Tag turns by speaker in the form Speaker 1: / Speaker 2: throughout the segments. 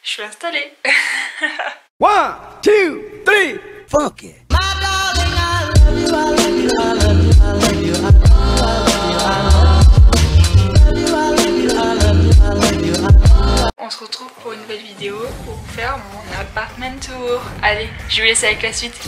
Speaker 1: je suis installée.
Speaker 2: 1, 2, 3, fuck it.
Speaker 1: On se retrouve pour une nouvelle vidéo pour vous faire mon appartement tour. Allez, je vous laisse avec la suite.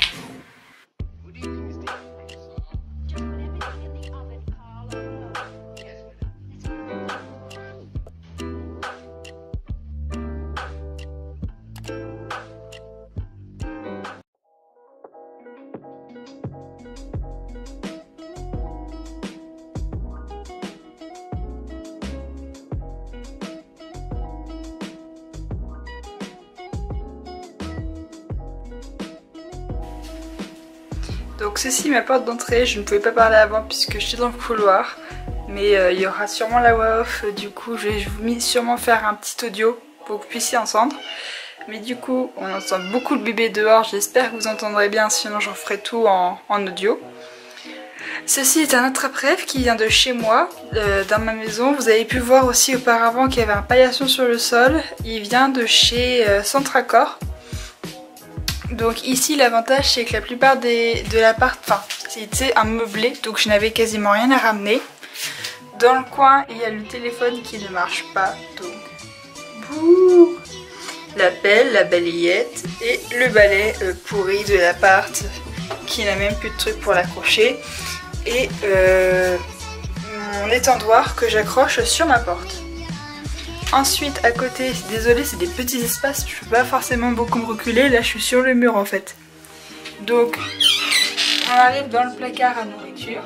Speaker 1: Donc ceci est ma porte d'entrée, je ne pouvais pas parler avant puisque j'étais dans le couloir. Mais il y aura sûrement la voix off, du coup je vais vous sûrement faire un petit audio pour que vous puissiez entendre. Mais du coup on entend beaucoup le bébé dehors, j'espère que vous entendrez bien, sinon j'en ferai tout en audio. Ceci est un attrape-rêve qui vient de chez moi, dans ma maison. Vous avez pu voir aussi auparavant qu'il y avait un paillasson sur le sol. Il vient de chez Centracor. Donc ici l'avantage c'est que la plupart de l'appart, enfin c'était un meublé, donc je n'avais quasiment rien à ramener. Dans le coin il y a le téléphone qui ne marche pas, donc bouh, la pelle, la balayette et le balai pourri de l'appart qui n'a même plus de truc pour l'accrocher. Et mon étendoir que j'accroche sur ma porte. Ensuite à côté, désolé c'est des petits espaces, je peux pas forcément beaucoup me reculer, là je suis sur le mur en fait. Donc on arrive dans le placard à nourriture.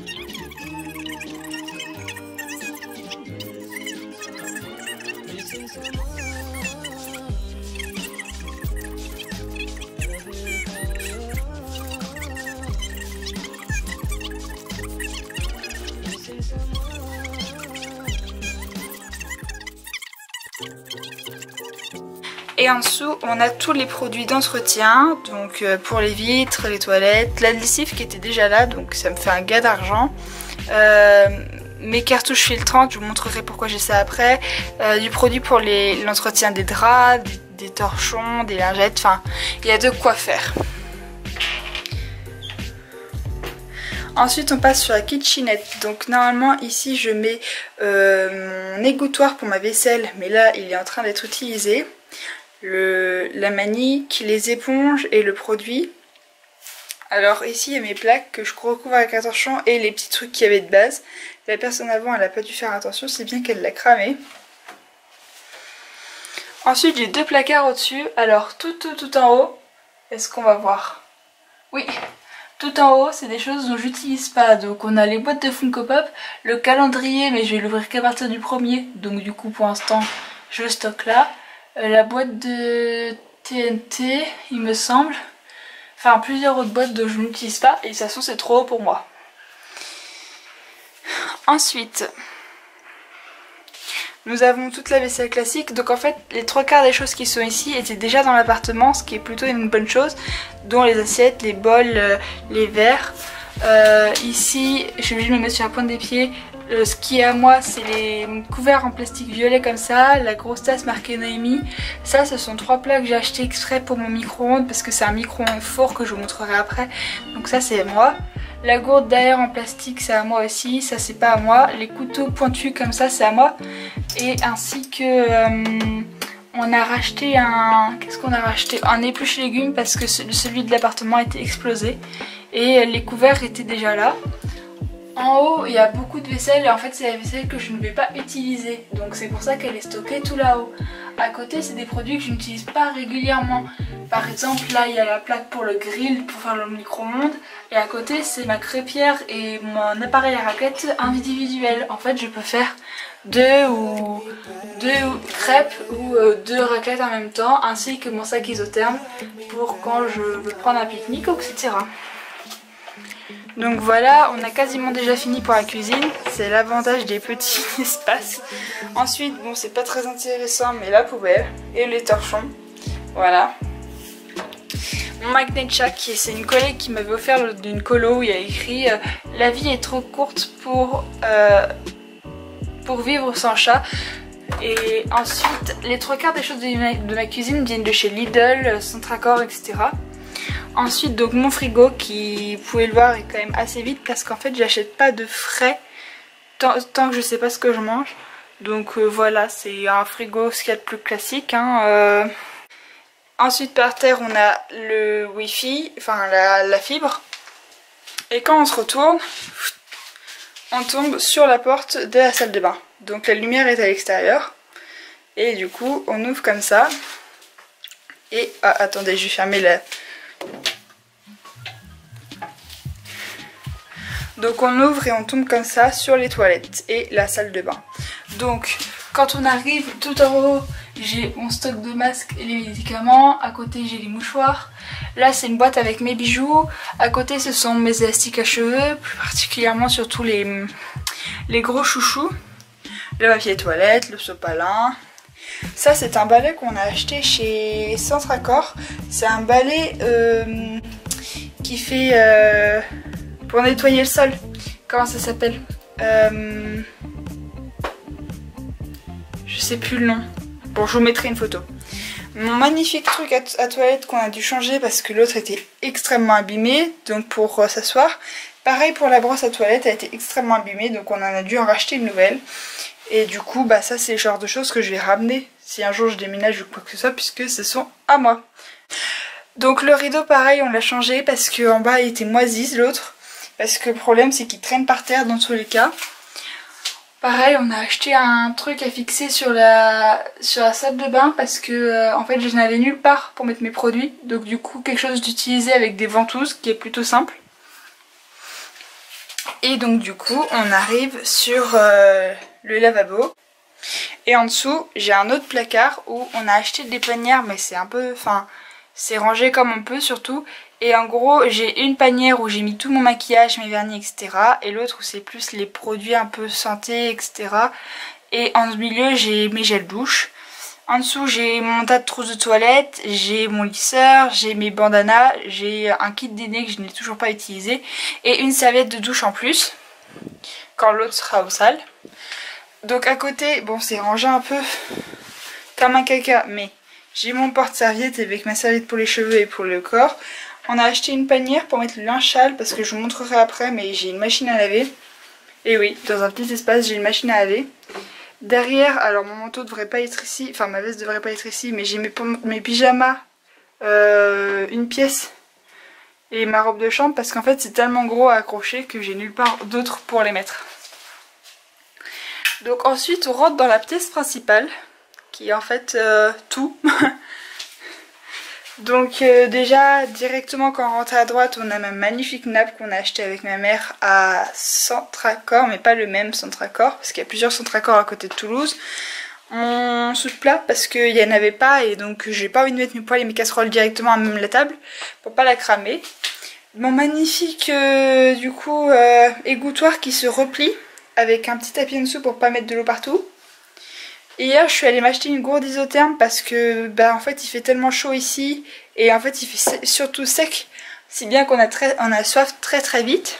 Speaker 1: Et en dessous on a tous les produits d'entretien, donc pour les vitres, les toilettes, la lessive qui était déjà là, donc ça me fait un gain d'argent. Mes cartouches filtrantes, je vous montrerai pourquoi j'ai ça après. Du produit pour l'entretien des draps, des torchons, des lingettes, enfin il y a de quoi faire. Ensuite on passe sur la kitchenette, donc normalement ici je mets mon égouttoir pour ma vaisselle, mais là il est en train d'être utilisé. La manique, les éponges et le produit. Alors ici il y a mes plaques que je recouvre avec un torchon et les petits trucs qu'il y avait de base. La personne avant elle n'a pas dû faire attention, c'est bien qu'elle l'a cramé. Ensuite j'ai deux placards au-dessus. Alors tout en haut, est-ce qu'on va voir? Oui, tout en haut c'est des choses dont j'utilise pas. Donc on a les boîtes de Funko Pop, le calendrier mais je vais l'ouvrir qu'à partir du 1er. Donc du coup pour l'instant je le stocke là. La boîte de TNT il me semble, enfin plusieurs autres boîtes dont je n'utilise pas et de toute façon c'est trop haut pour moi. Ensuite nous avons toute la vaisselle classique, donc en fait les trois quarts des choses qui sont ici étaient déjà dans l'appartement, ce qui est plutôt une bonne chose, dont les assiettes, les bols, les verres. Ici je suis obligée de me mettre sur la pointe des pieds. Ce qui est à moi c'est les couverts en plastique violet comme ça, la grosse tasse marquée Noémie. Ça ce sont trois plats que j'ai acheté exprès pour mon micro-ondes parce que c'est un micro-ondes four que je vous montrerai après. Donc ça c'est à moi. La gourde d'air en plastique c'est à moi aussi, ça c'est pas à moi. Les couteaux pointus comme ça c'est à moi. Et ainsi que on a racheté un... Qu'est-ce qu'on a racheté? Un épluche légumes parce que celui de l'appartement était explosé. Et les couverts étaient déjà là. En haut il y a beaucoup de vaisselle et en fait c'est la vaisselle que je ne vais pas utiliser, donc c'est pour ça qu'elle est stockée tout là-haut. À côté c'est des produits que je n'utilise pas régulièrement. Par exemple là il y a la plaque pour le grill pour faire le micro-ondes et à côté c'est ma crêpière et mon appareil à raclette individuel. En fait je peux faire deux crêpes ou deux raclettes en même temps, ainsi que mon sac isotherme pour quand je veux prendre un pique-nique etc. Donc voilà, on a quasiment déjà fini pour la cuisine, c'est l'avantage des petits espaces. Ensuite, bon c'est pas très intéressant, mais la poubelle et les torchons, voilà. Mon magnet de chat, c'est une collègue qui m'avait offert d'une colo où il y a écrit la vie est trop courte pour vivre sans chat. Et ensuite, les 3/4 des choses de ma cuisine viennent de chez Lidl, Centracor, etc. Ensuite, donc mon frigo qui, vous pouvez le voir, est quand même assez vide parce qu'en fait j'achète pas de frais tant que je sais pas ce que je mange. Donc voilà, c'est un frigo ce qu'il y a de plus classique, hein. Ensuite par terre on a le wifi, enfin la fibre. Et quand on se retourne, on tombe sur la porte de la salle de bain. Donc la lumière est à l'extérieur. Et du coup on ouvre comme ça. Et attendez, je vais fermer la... Donc on ouvre et on tombe comme ça sur les toilettes et la salle de bain. Donc quand on arrive tout en haut, j'ai mon stock de masques et les médicaments. À côté j'ai les mouchoirs. Là c'est une boîte avec mes bijoux. À côté ce sont mes élastiques à cheveux, plus particulièrement surtout les gros chouchous. Le papier toilette, le sopalin. Ça c'est un balai qu'on a acheté chez Centracor. C'est un balai qui fait pour nettoyer le sol. Comment ça s'appelle? Je sais plus le nom. Bon, je vous mettrai une photo. Mon magnifique truc à toilette qu'on a dû changer parce que l'autre était extrêmement abîmé. Donc pour s'asseoir. Pareil pour la brosse à toilette, elle était extrêmement abîmée. Donc on en a dû en racheter une nouvelle. Et du coup, bah ça c'est le genre de choses que je vais ramener si un jour je déménage ou quoi que ce soit, puisque ce sont à moi. Donc le rideau pareil, on l'a changé parce qu'en bas il était moisi l'autre. Parce que le problème c'est qu'il traîne par terre dans tous les cas. Pareil, on a acheté un truc à fixer sur la salle de bain parce que en fait je n'avais nulle part pour mettre mes produits. Donc du coup quelque chose d'utilisé avec des ventouses qui est plutôt simple. Et donc du coup on arrive sur le lavabo. Et en dessous j'ai un autre placard où on a acheté des panières, mais c'est un peu... Enfin, c'est rangé comme on peut surtout. Et en gros j'ai une panière où j'ai mis tout mon maquillage, mes vernis, etc. Et l'autre où c'est plus les produits un peu santé, etc. Et en milieu j'ai mes gels douche. En dessous j'ai mon tas de trousses de toilette, j'ai mon lisseur, j'ai mes bandanas, j'ai un kit d'aîné que je n'ai toujours pas utilisé. Et une serviette de douche en plus, quand l'autre sera au sale. Donc à côté, bon c'est rangé un peu comme un caca, mais j'ai mon porte-serviette avec ma serviette pour les cheveux et pour le corps. On a acheté une panière pour mettre le linge sale parce que je vous montrerai après, mais j'ai une machine à laver. Et oui, dans un petit espace j'ai une machine à laver. Derrière, alors mon manteau devrait pas être ici, enfin ma veste devrait pas être ici, mais j'ai mes pyjamas, une pièce et ma robe de chambre parce qu'en fait c'est tellement gros à accrocher que j'ai nulle part d'autre pour les mettre. Donc ensuite on rentre dans la pièce principale qui est en fait tout. Donc déjà directement quand on rentre à droite on a ma magnifique nappe qu'on a acheté avec ma mère à Centracor, mais pas le même Centracor parce qu'il y a plusieurs Centracor à côté de Toulouse. Mon sous-plat parce qu'il n'y en avait pas et donc j'ai pas envie de mettre mes poêles et mes casseroles directement à même la table pour pas la cramer. Mon magnifique du coup égouttoir qui se replie avec un petit tapis en dessous pour pas mettre de l'eau partout. Et hier je suis allée m'acheter une gourde isotherme parce que bah en fait il fait tellement chaud ici et en fait il fait surtout sec, si bien qu'on a soif très vite.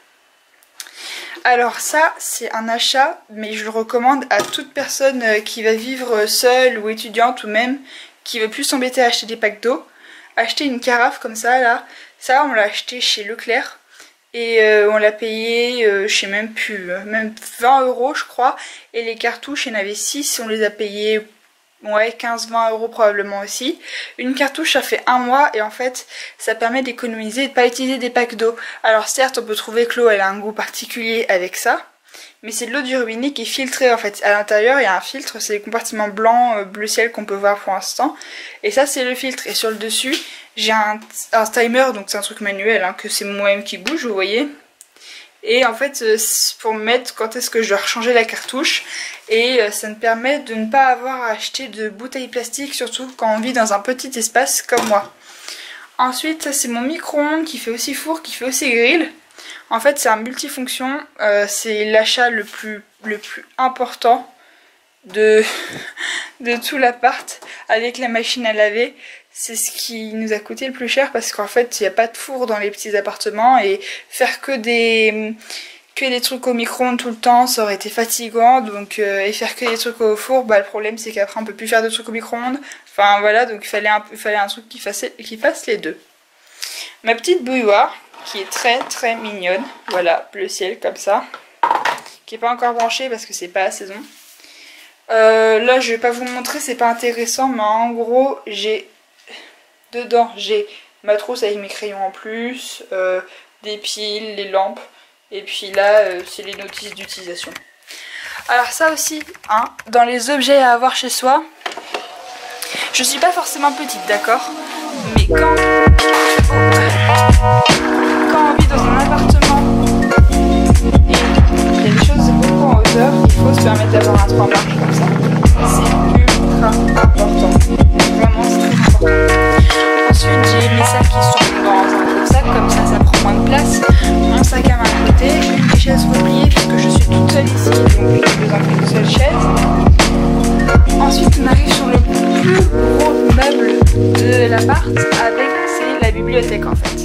Speaker 1: Alors ça c'est un achat, mais je le recommande à toute personne qui va vivre seule ou étudiante ou même qui veut plus s'embêter à acheter des packs d'eau. Acheter une carafe comme ça là, ça on l'a acheté chez Leclerc. Et on l'a payé, je sais même plus, même 20 € je crois. Et les cartouches, il y en avait 6, on les a payés, ouais, 15-20 € probablement aussi. Une cartouche ça fait 1 mois et en fait ça permet d'économiser et de ne pas utiliser des packs d'eau. Alors certes on peut trouver que l'eau elle a un goût particulier avec ça. Mais c'est de l'eau du robinet qui est filtrée en fait. À l'intérieur il y a un filtre, c'est les compartiments blancs, bleu ciel qu'on peut voir pour l'instant. Et ça c'est le filtre. Et sur le dessus j'ai un timer, donc c'est un truc manuel, hein, que c'est moi-même qui bouge, vous voyez. Et en fait pour me mettre quand est-ce que je dois rechanger la cartouche. Et ça me permet de ne pas avoir à acheter de bouteilles plastiques, surtout quand on vit dans un petit espace comme moi. Ensuite ça c'est mon micro-ondes qui fait aussi four, qui fait aussi grill. En fait c'est un multifonction, c'est l'achat le plus important de tout l'appart avec la machine à laver. C'est ce qui nous a coûté le plus cher parce qu'en fait il n'y a pas de four dans les petits appartements et faire que que des trucs au micro-ondes tout le temps, ça aurait été fatigant. Donc et faire que des trucs au four, bah le problème c'est qu'après on peut plus faire de trucs au micro-ondes. Enfin voilà, donc il fallait un truc qui fasse les deux. Ma petite bouilloire qui est très très mignonne, voilà, bleu ciel comme ça, qui est pas encore branchée parce que c'est pas la saison. Là je vais pas vous montrer, c'est pas intéressant, mais en gros dedans j'ai ma trousse avec mes crayons en plus, des piles, les lampes, et puis là c'est les notices d'utilisation. Alors ça aussi, hein, dans les objets à avoir chez soi, je suis pas forcément petite, d'accord, mais quand on vit dans un appartement et il y a des choses beaucoup en hauteur, il faut se permettre d'avoir un toit large comme ça. C'est ultra important, vraiment c'est très important. Ensuite j'ai mes sacs qui sont dans un gros sac, comme ça prend moins de place. Mon sac à main à côté, une chaise repliée puisque je suis toute seule ici, donc j'ai besoin d'une seule chaise. Ensuite on arrive sur le plus gros meuble de l'appart, c'est la bibliothèque en fait.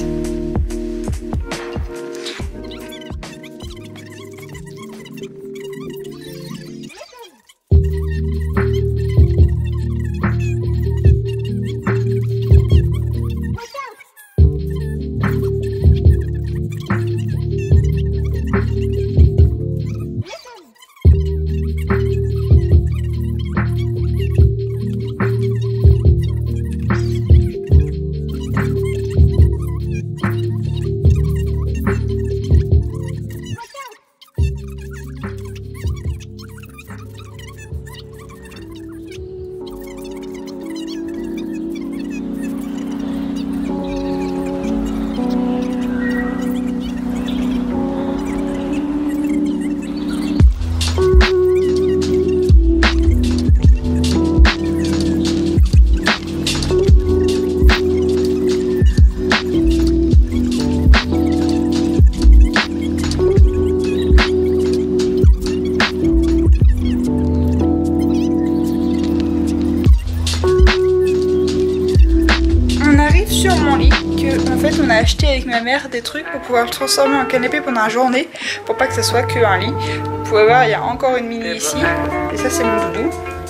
Speaker 1: Sur mon lit que en fait on a acheté avec ma mère des trucs pour pouvoir le transformer en canapé pendant la journée pour pas que ça soit qu'un lit. Vous pouvez voir, il y a encore une mini ici et ça c'est mon doudou.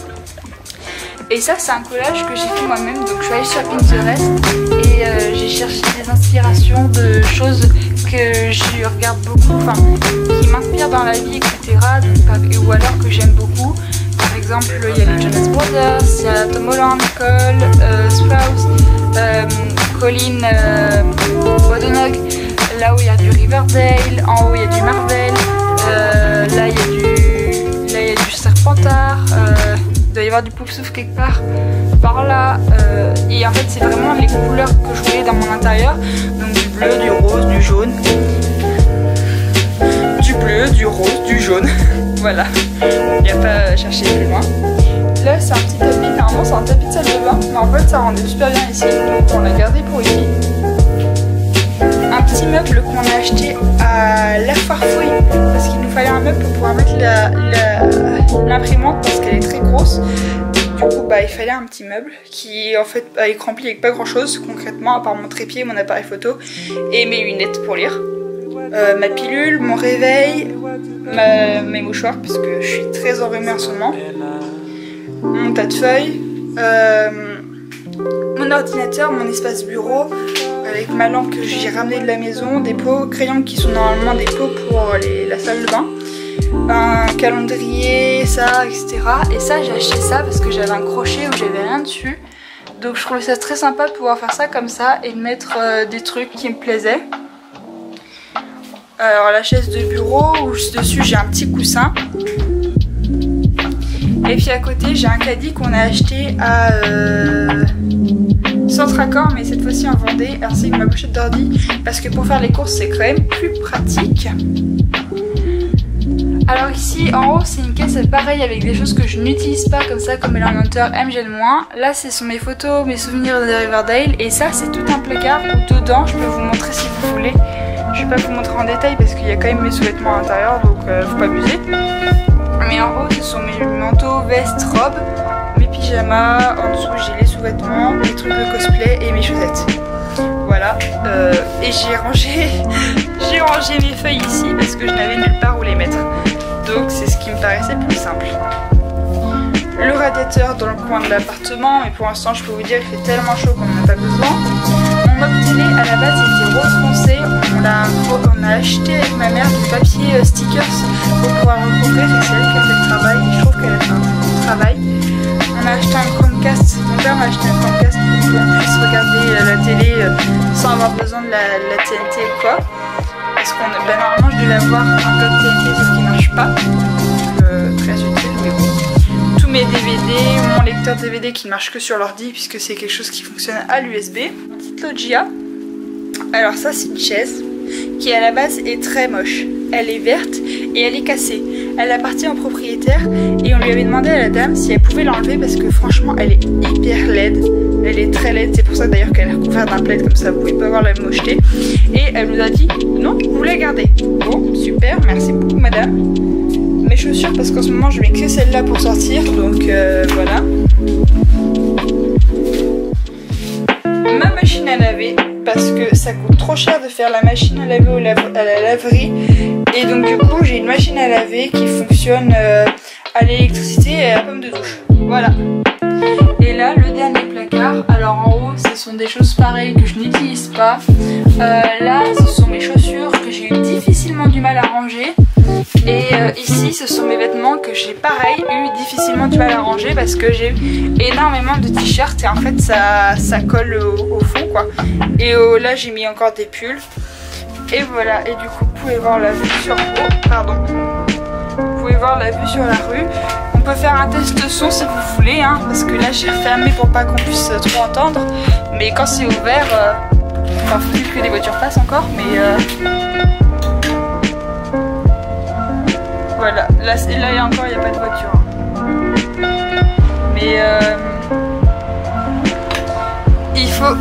Speaker 1: Et ça c'est un collage que j'ai fait moi-même, donc je suis allée sur Pinterest et j'ai cherché des inspirations de choses que je regarde beaucoup, enfin qui m'inspirent dans la vie, etc. Donc, ou alors que j'aime beaucoup. Par exemple il y a les Jonas Brothers, il y a Tom Holland, Cole, Sprouse, Colin Wadonog, là où il y a du Riverdale, en haut il y a du Marvel, là il y a du Serpentard, il doit y avoir du Poufsouffle quelque part par là, et en fait c'est vraiment les couleurs que je voulais dans mon intérieur, donc du bleu, du rose, du jaune, du bleu, du rose, du jaune, voilà, il n'y a pas à chercher plus loin. Là c'est un petit tapis, normalement c'est un tapis de salle de bain, mais en fait ça rendait super bien ici, donc on l'a gardé pour ici. Un petit meuble qu'on a acheté à La Farfouille, parce qu'il nous fallait un meuble pour pouvoir mettre l'imprimante parce qu'elle est très grosse. Du coup bah il fallait un petit meuble qui en fait est rempli avec pas grand chose concrètement à part mon trépied, mon appareil photo et mes lunettes pour lire. Ma pilule, mon réveil, mes mouchoirs parce que je suis très enrhumée en ce moment. Mon tas de feuilles, mon ordinateur, mon espace bureau avec ma lampe que j'ai ramenée de la maison, des pots, crayons qui sont normalement des pots pour la salle de bain, un calendrier, ça, etc. Et ça j'ai acheté ça parce que j'avais un crochet où j'avais rien dessus, donc je trouvais ça très sympa de pouvoir faire ça comme ça et de mettre des trucs qui me plaisaient. Alors la chaise de bureau où dessus j'ai un petit coussin. Et puis à côté j'ai un caddie qu'on a acheté à Centracor, mais cette fois-ci en Vendée, ainsi que ma pochette d'ordi, parce que pour faire les courses c'est quand même plus pratique. Alors ici en haut c'est une caisse pareil avec des choses que je n'utilise pas comme ça, comme l'ordinateur MGL-. Là ce sont mes photos, mes souvenirs de Riverdale, et ça c'est tout un placard où dedans je peux vous montrer si vous voulez. Je vais pas vous montrer en détail parce qu'il y a quand même mes sous-vêtements à l'intérieur, donc faut pas abuser. Mais en haut ce sont mes manteaux, vestes, robes, mes pyjamas. pyjama, en dessous j'ai les sous-vêtements, les trucs de cosplay et mes chaussettes. Voilà, et j'ai rangé mes feuilles ici parce que je n'avais nulle part où les mettre. Donc c'est ce qui me paraissait plus simple. Le radiateur dans le coin de l'appartement, mais pour l'instant je peux vous dire qu'il fait tellement chaud qu'on n'en a pas besoin. Mon meuble télé à la base était rose foncé, on a acheté avec ma mère du papier stickers pour pouvoir recouvrir et c'est elle qui a fait le travail et je trouve qu'elle a fait un bon travail. On a acheté un Chromecast, mon père m'a acheté un Chromecast pour qu'on puisse regarder la télé sans avoir besoin de la TNT ou quoi. Parce qu'on normalement je devais avoir un bloc TNT sauf qu'il ne marche pas, donc très utile mais bon. Tous mes DVD, mon lecteur DVD qui ne marche que sur l'ordi puisque c'est quelque chose qui fonctionne à l'USB. Petite loggia. Alors ça c'est une chaise qui à la base est très moche. Elle est verte et elle est cassée. Elle appartient au propriétaire et on lui avait demandé à la dame si elle pouvait l'enlever parce que franchement elle est hyper laide. Elle est très laide, c'est pour ça d'ailleurs qu'elle est recouverte d'un plaid comme ça vous pouvez pas voir la mocheté. Et elle nous a dit non, vous la gardez. Bon, super, merci beaucoup madame. Mes chaussures parce qu'en ce moment je mets que celle-là pour sortir donc voilà. Ma machine à laver parce que ça coûte trop cher de faire la machine à laver à la laverie et donc du coup j'ai une machine à laver qui fonctionne à l'électricité et à la pomme de douche. Voilà. Et là le dernier placard, alors en haut ce sont des choses pareilles que je n'utilise pas. Là ce sont mes chaussures que j'ai eu difficilement du mal à ranger. Et ici ce sont mes vêtements que j'ai pareil eu difficilement du mal à ranger parce que j'ai énormément de t-shirts et en fait ça colle au fond quoi. Et là j'ai mis encore des pulls. Et voilà, et du coup vous pouvez voir la vue sur vous pouvez voir la vue sur la rue. On peut faire un test son si vous voulez hein, parce que là j'ai refermé pour pas qu'on puisse trop entendre. Mais quand c'est ouvert, enfin faut plus que des voitures passent encore mais voilà, là il y a encore, il n'y a pas de voiture. Mais il faut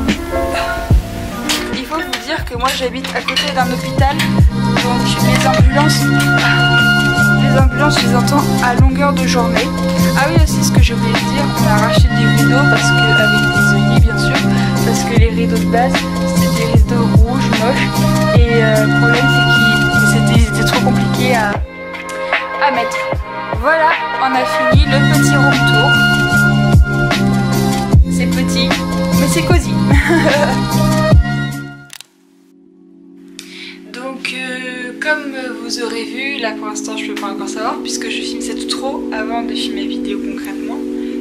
Speaker 1: vous dire que moi j'habite à côté d'un hôpital, donc les ambulances je les entends à longueur de journée. Ah oui aussi ce que j'ai oublié de dire, on a racheté des rideaux parce que, avec des œillets bien sûr, parce que les rideaux de base c'était des rideaux rouges, moches, et le problème c'est qu'ils étaient trop compliqués à mettre. Voilà, on a fini le petit room tour. C'est petit, mais c'est cosy. Donc, comme vous aurez vu, là pour l'instant je peux pas encore savoir puisque je filme ça tout trop avant de filmer la vidéo concrètement.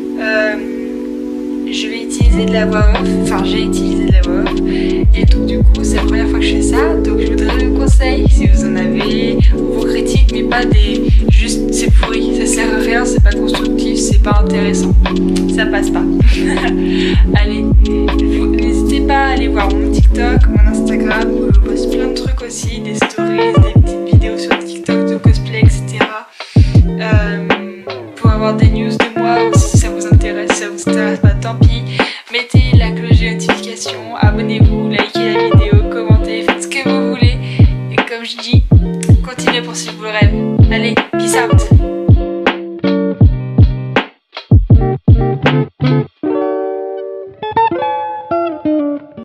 Speaker 1: Je vais utiliser de la voix off, enfin j'ai utilisé de la voix off et donc du coup c'est la première fois que je fais ça, donc je voudrais le conseil si vous en avez ou vos critiques mais pas des juste c'est pourri, ça sert à rien, c'est pas constructif, c'est pas intéressant, ça passe pas. Allez, n'hésitez pas à aller voir mon TikTok, mon Instagram où je poste plein de trucs aussi, des stories, des petites vidéos sur TikTok de cosplay etc. Pour avoir des news de moi aussi si ça vous intéresse, si ça vous intéresse pas tant pis, mettez la cloche de notification, abonnez-vous, likez la vidéo, commentez, faites ce que vous voulez et comme je dis, continuez pour suivre vos rêves. Allez, peace out.